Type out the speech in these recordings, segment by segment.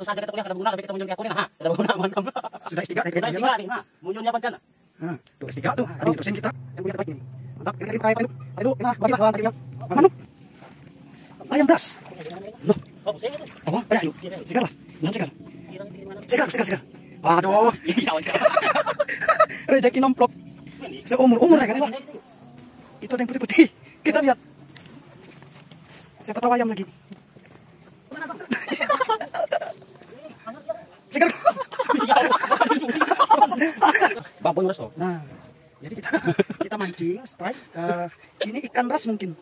Terus saja kita kuliah kada berguna, tapi kita munculnya kuliah. Kada berguna mantap. Sudah S3 dari Sudah S3 nih, munculnya kan. Tuh S3 tuh, ada dosen kita yang punya tempat ini. Mantap, kita kirim ayo, ayo, nah, bagi lah tadi yang. Manuk. Ayam beras. Loh. Oh, saya itu. Apa? Ayo. Segar lah. Lahan segar. Segar. Aduh. Rezeki nomplok. Seumur saya kan ini. Itu ada yang putih-putih. Kita lihat. Siapa tahu ayam lagi. Segar. Babon ras. Nah, jadi kita mancing strike. Ini ikan ras mungkin.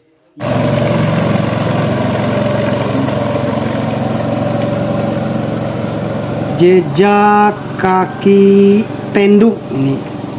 Jejak kaki tenduk ini.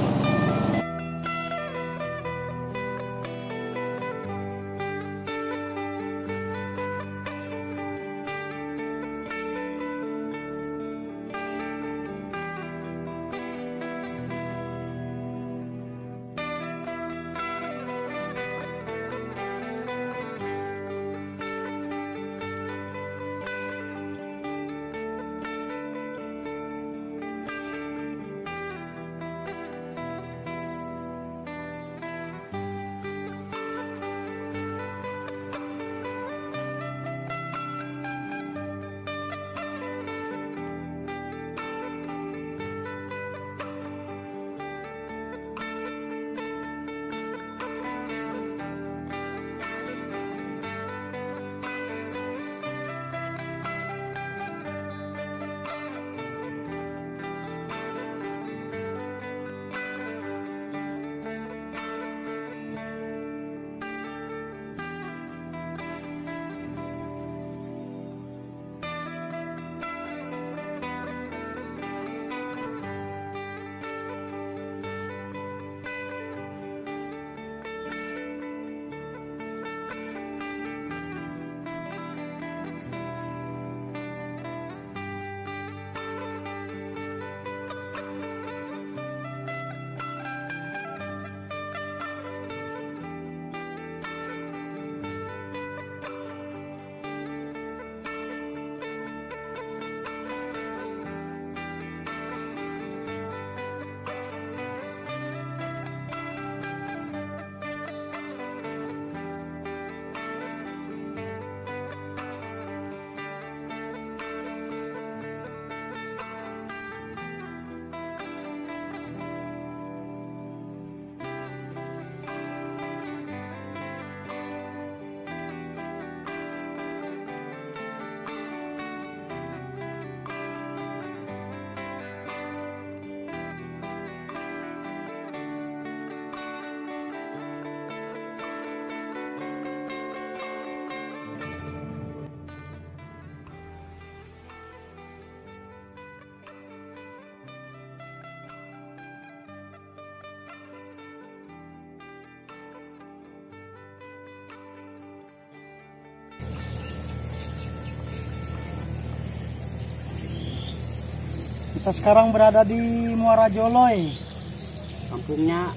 Kita sekarang berada di Muara Joloy. Kampungnya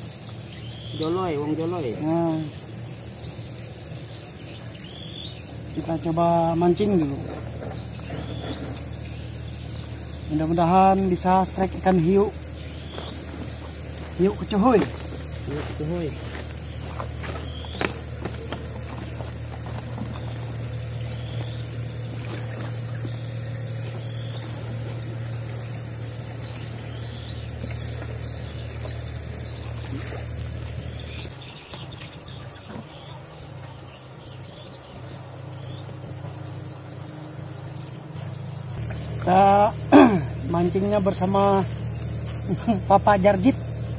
Joloy, Wong Joloy. Nah, kita coba mancing dulu. Mudah-mudahan bisa strike ikan hiu. Hiu kecohoy. Hiu kecohoy. Kita mancingnya bersama Papa Jarjit.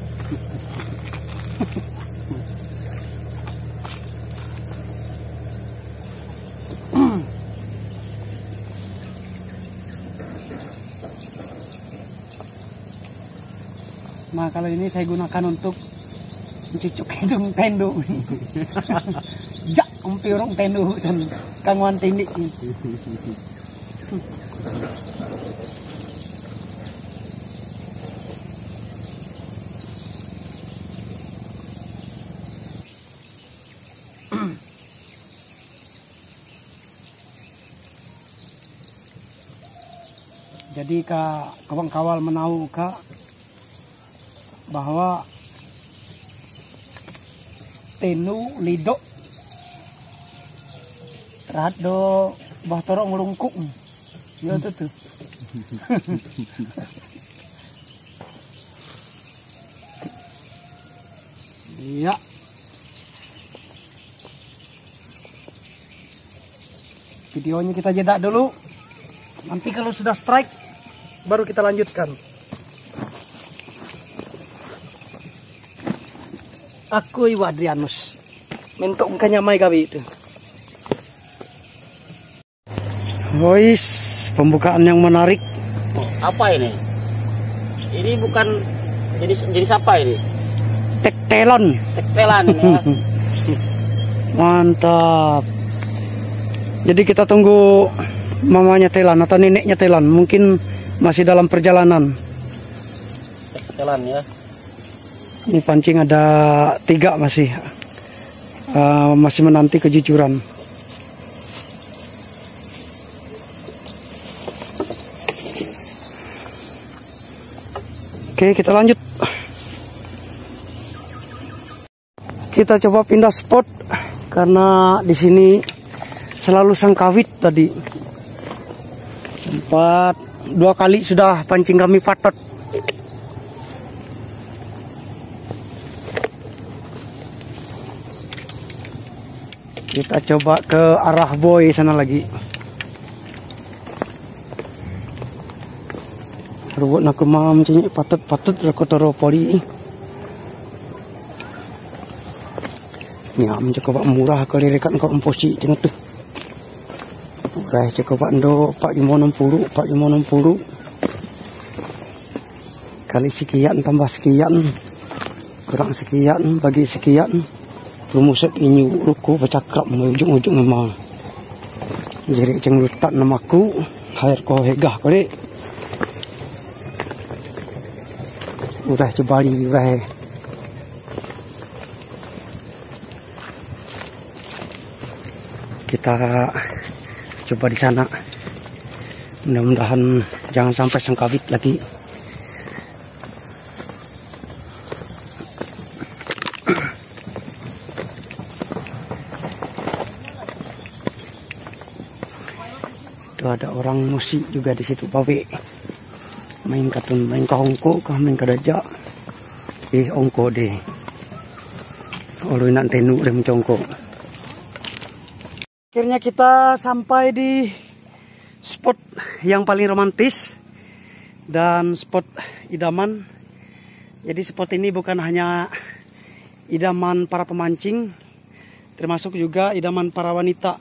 Nah, kalau ini saya gunakan untuk mencucuk hidung tendu. Jak, umpirong tendu san kangwan tindi. Jadi kawan kawal menau bahwa tenu lidok rado bah torok ngelungkuk. Ya tuh. Iya. Videonya kita jeda dulu. Nanti kalau sudah strike baru kita lanjutkan. Aku Iwa Adrianus. Mentok kanyamai gabi itu. Boys, pembukaan yang menarik. Apa ini? Ini bukan jenis apa ini? Tektelon. Tektelan ini ya. Mantap. Jadi kita tunggu mamanya Telan atau neneknya Telan. Mungkin masih dalam perjalanan. Tektelan ya. Ini pancing ada 3 masih. Masih menanti kejujuran. Oke, kita lanjut. Kita coba pindah spot karena di sini selalu sangkawit tadi. Sempat 2 kali sudah pancing kami patot. Kita coba ke arah boy sana lagi. Ruwet nak mam cini patut rakotoro poli. Nyam cukup murah kali rekan kau emposi cina tu. Murah cukup ando 460 kali sekian tambah sekian kurang sekian bagi sekian rumusat ini ruku bercakap ujung-ujung memang jadi cenglutan namaku air kau hegah kali. Udah coba lihat. Kita coba di sana. Mudah-mudahan jangan sampai sangkawit lagi. Itu ada orang musik juga di situ pawe. Main katun, main kahongko, main kadaja. Ongko deh. Olu nak tenu deh mencongko. Akhirnya kita sampai di spot yang paling romantis dan spot idaman. Jadi spot ini bukan hanya idaman para pemancing, termasuk juga idaman para wanita,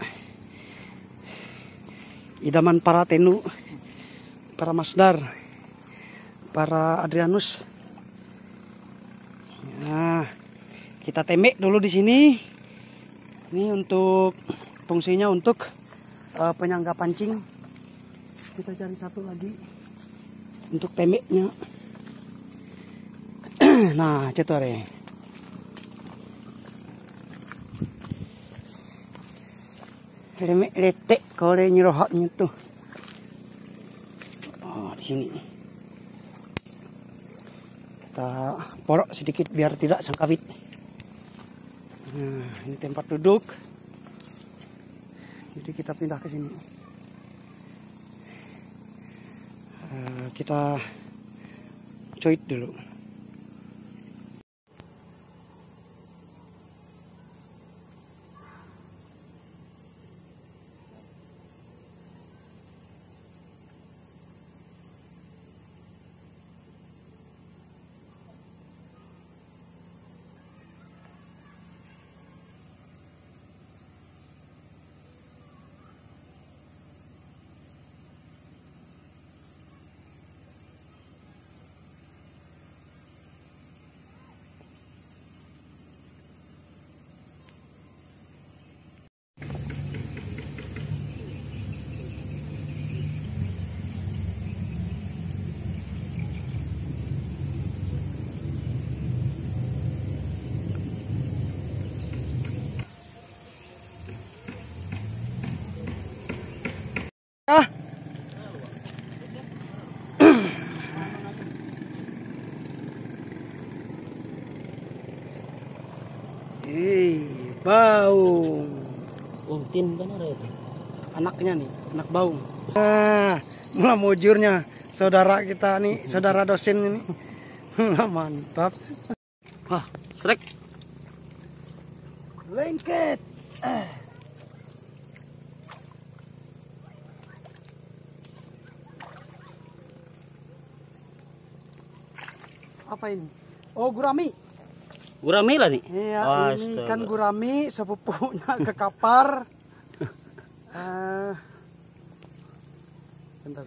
idaman para tenu, para masdar, para Adrianus. Nah, kita temek dulu di sini. Ini untuk fungsinya untuk penyangga pancing. Kita cari satu lagi untuk temeknya. Nah, cetore. Temek letek kore nyirohatnya tuh. Oh, di sini. Kita porok sedikit biar tidak sangkawit. Nah, ini tempat duduk. Jadi kita pindah ke sini. Kita coit dulu. baung. Untin kan ada itu. Anaknya nih, anak baung. Nah, mulai mujurnya saudara kita nih, saudara dosen ini. Mantap. Wah, srek. Lengket. Apa ini? Oh, gurami. Gurami lah nih. Iya, ini Astaga. kan gurami sepupunya ke kapar. Bentar.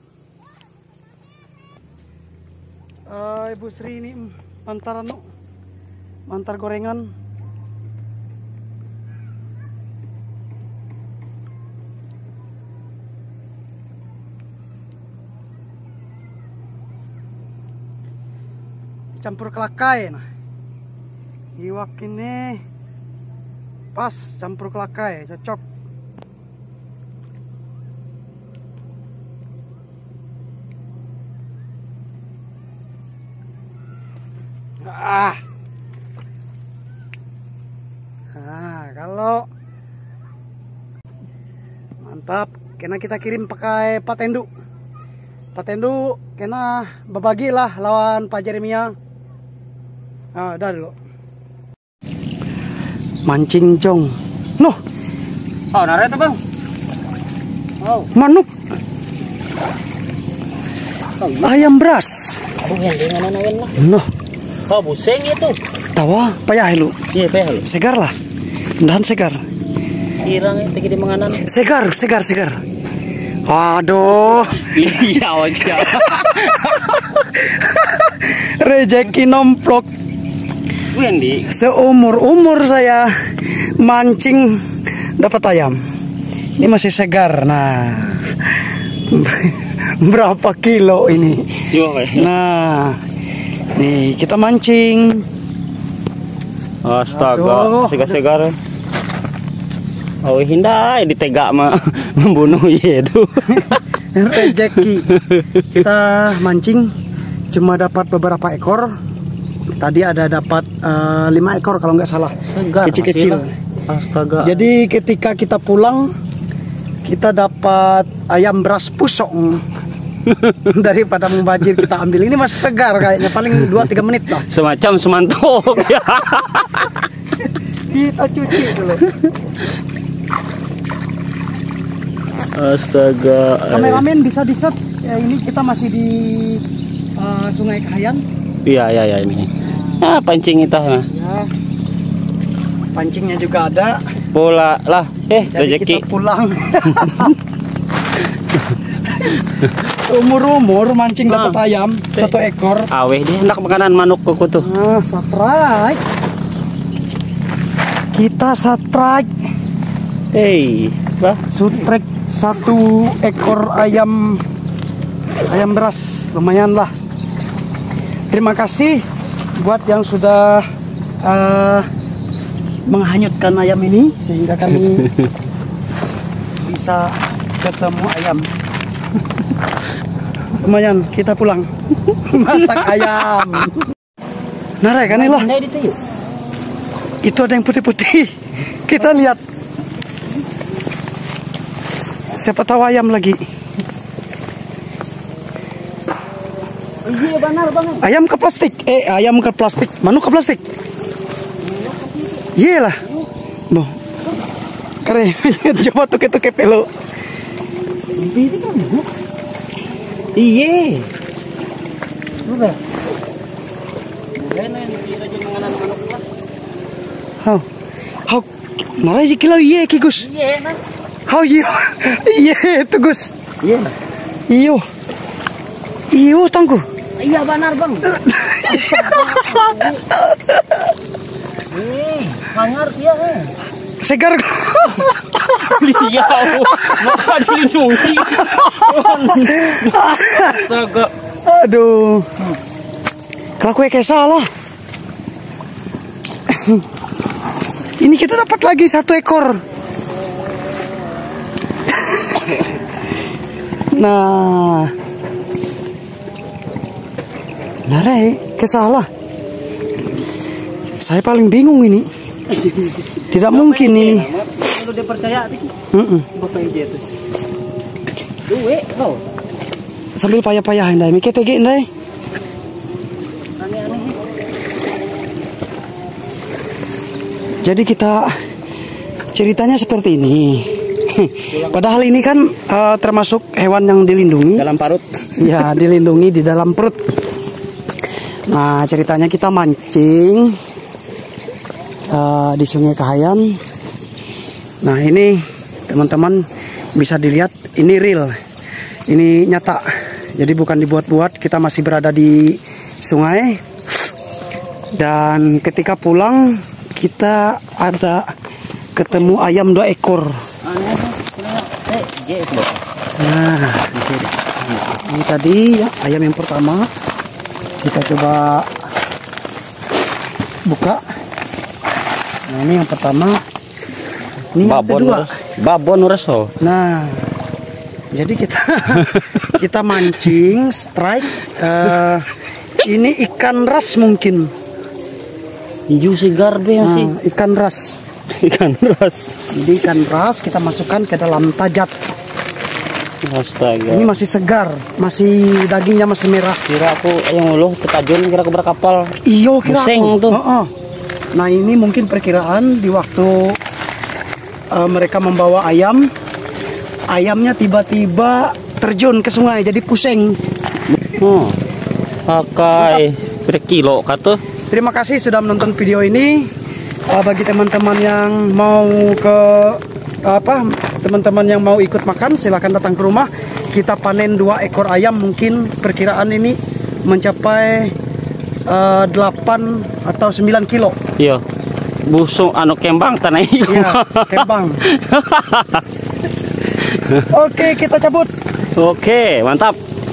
Ibu Sri ini mantar gorengan. Campur kelakai nah. Iwak ini pas campur kelakai, cocok. Kalau mantap, kena kita kirim pakai patendu. Patendu kena berbagi lah lawan Pak Jeremia. Udah dulu. Mancing jong. Noh. Oh, nara itu bang. Oh, Manuk. Ayam beras. bukan dengan anak lah. Noh. Oh, buseng itu. Tawa, payah lu. Iya, payah lu. Segar lah. Mudahan segar. Kirang itu gede menganan. Segar. Aduh. Iya, wajah. Rejeki nomplok. Wendi. Seumur saya mancing dapat ayam. Ini masih segar. Nah. Berapa kilo ini? Coba. Nah. Nih, kita mancing. Astaga, segar-segar. Oh, hindai ditegak membunuh itu. Rejeki. Kita mancing cuma dapat beberapa ekor. Tadi ada dapat 5 ekor kalau nggak salah. Segar. Kecil-kecil. Astaga. Jadi ketika kita pulang kita dapat ayam beras pusong. Daripada membajir kita ambil. Ini masih segar kayaknya, paling 2-3 menit lah. Semacam semantok. Kita cuci dulu. Astaga. Kameramen bisa di-shot. Ini kita masih di Sungai Kahayan. Iya ini. Pancing kita. Ya. Pancingnya juga ada. Bola lah. Jadi Rezeki. kita pulang. Umur mancing dapat ayam 1 ekor. Aweh dia hendak makanan manuk koko tuh. Nah, strike. Kita strike. Strike 1 ekor ayam beras, lumayan lah. Terima kasih buat yang sudah menghanyutkan ayam ini sehingga kami bisa ketemu ayam. Lumayan, kita pulang. Masak ayam. Narai kan lah. Itu ada yang putih-putih. Kita lihat. Siapa tahu ayam lagi. Iya benar banget. Ayam ke plastik. Ayam ke plastik. Manuk ke plastik. Iya lah. Loh. Keren. Coba tuke-tuke pelo. Iya. How narai si kilau iya ki Gus. Iya. How iya itu Gus. Iya. Iyo tangku. Iya benar bang. Hangar dia Segar. Iya. Maka dilindungi. Astaga. Aduh. Kalau kue kayak salah. Ini kita dapat lagi 1 ekor. Nah. Narai, kesalah. Saya paling bingung ini. Tidak mungkin ini. Kalau dia percaya bapak ide itu. Duit kau. Sambil payah-payah ndai, mikir tege ndai. Aneh-aneh. Jadi kita ceritanya seperti ini. Padahal ini kan termasuk hewan yang dilindungi. Dalam parut. Ya, dilindungi di dalam perut. Nah, ceritanya kita mancing di Sungai Kahayan. Nah, ini teman-teman bisa dilihat, ini real. Ini nyata. Jadi bukan dibuat-buat, kita masih berada di sungai. Dan ketika pulang kita ada ketemu ayam 2 ekor. Nah, ini tadi ya, ayam yang pertama. Kita coba buka. Nah, ini yang pertama. Ini yang kedua. Babon reso. Nah, jadi kita mancing strike. Ini ikan ras mungkin. Hijau segar be masih. Ikan ras. Ikan ras. Jadi ikan ras kita masukkan ke dalam tajat. Astaga. Ini masih segar, masih dagingnya masih merah. Kira aku yang uluh ketajun, kira aku berkapal. Iyo, kira Buseng aku. tuh. Nah, ini mungkin perkiraan di waktu mereka membawa ayam, ayamnya tiba-tiba terjun ke sungai, jadi pusing. Pakai berkilo kata. Terima kasih sudah menonton video ini. Bagi teman-teman yang mau teman-teman yang mau ikut makan, silahkan datang ke rumah. Kita panen 2 ekor ayam, mungkin perkiraan ini mencapai 8 atau 9 kilo. Iya. Busung anu kembang tanah itu. Iya, kembang. Oke, kita cabut. Oke, mantap.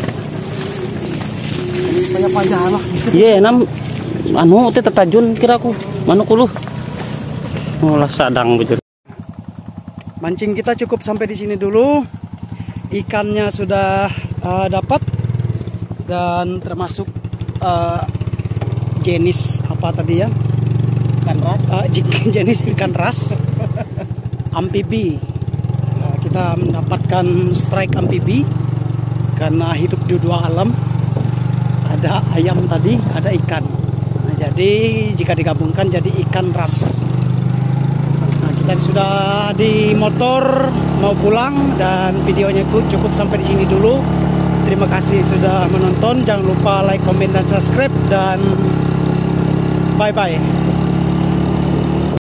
Banyak panjang lah. Iya, anu teh tertajun kira aku. Manuk uluh. Olah sadang betul. Mancing kita cukup sampai di sini dulu. Ikannya sudah dapat dan termasuk jenis apa tadi ya? Ikan ras. Jenis ikan ras. Amfibi. Kita mendapatkan strike amfibi karena hidup di 2 alam. Ada ayam tadi, ada ikan. Nah, jadi jika digabungkan jadi ikan ras. Dan sudah di motor mau pulang dan videonya cukup sampai di sini dulu. Terima kasih sudah menonton. Jangan lupa like, comment dan subscribe dan bye bye.